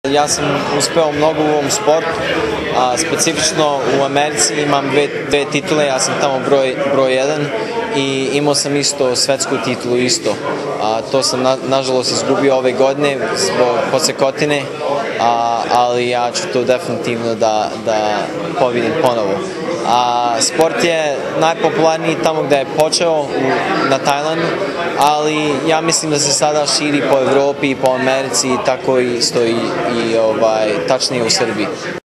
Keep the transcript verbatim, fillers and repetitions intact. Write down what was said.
Ja sam uspeo mnogo u ovom sportu, a specifično u Americi imam dve, dve titule, ja sam tamo broj, broj jedan i imao sam isto svetsku titulu isto. A, to sam na, nažalost izgubio ove godine zbog kosekotine, a, ali ja ću to definitivno da, da pobedim ponovo. A, sport je najpopularniji tamo gde je počeo, u, na Tajlandu, ali ja mislim da se sada širi po Evropi i po Americi, tako isto i, i ovaj, tačnije u Srbiji.